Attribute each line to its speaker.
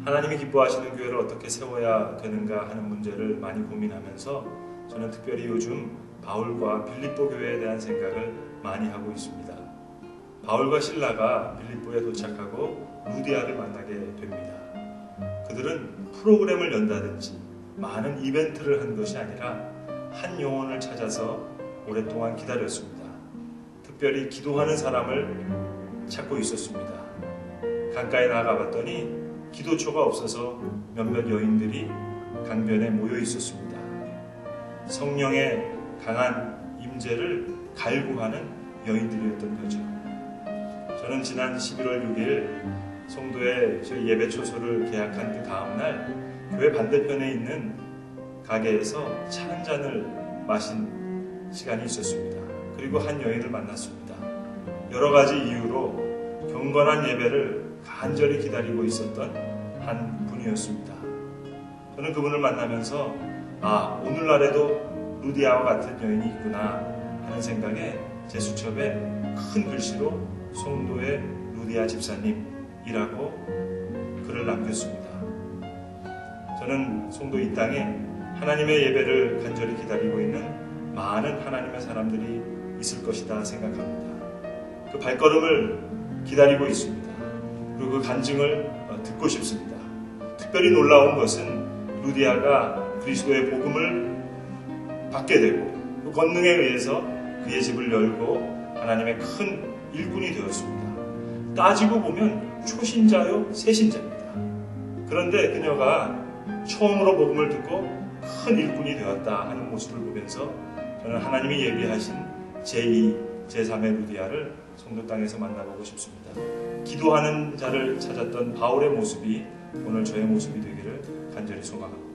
Speaker 1: 하나님이 기뻐하시는 교회를 어떻게 세워야 되는가 하는 문제를 많이 고민하면서 저는 특별히 요즘 바울과 빌립보 교회에 대한 생각을 많이 하고 있습니다. 바울과 실라가 빌립보에 도착하고 루디아를 만나게 됩니다. 그들은 프로그램을 연다든지 많은 이벤트를 한 것이 아니라 한 영혼을 찾아서 오랫동안 기다렸습니다. 특별히 기도하는 사람을 찾고 있었습니다. 강가에 나가 봤더니 기도초가 없어서 몇몇 여인들이 강변에 모여 있었습니다. 성령의 강한 임재를 갈구하는 여인들이었던 거죠. 저는 지난 11월 6일 송도에 저희 예배 초소를 계약한 그 다음날 교회 반대편에 있는 가게에서 차 한 잔을 마신 시간이 있었습니다. 그리고 한 여인을 만났습니다. 여러 가지 이유로 경건한 예배를 간절히 기다리고 있었던 한 분이었습니다. 저는 그분을 만나면서 오늘날에도 루디아와 같은 여인이 있구나 하는 생각에 제 수첩에 큰 글씨로 송도의 루디아 집사님이라고 글을 남겼습니다. 저는 송도 이 땅에 하나님의 예배를 간절히 기다리고 있는 많은 하나님의 사람들이 있을 것이다 생각합니다. 그 발걸음을 기다리고 있습니다. 그리고 그 간증을 듣고 싶습니다. 특별히 놀라운 것은 루디아가 그리스도의 복음을 받게 되고 그 권능에 의해서 그의 집을 열고 하나님의 큰 일꾼이 되었습니다. 따지고 보면 초신자요 세신자입니다. 그런데 그녀가 처음으로 복음을 듣고 큰 일꾼이 되었다 하는 모습을 보면서 저는 하나님이 예비하신 제2, 제3의 루디아를 송도 땅에서 만나보고 싶습니다. 기도하는 자를 찾았던 바울의 모습이 오늘 저의 모습이 되기를 간절히 소망합니다.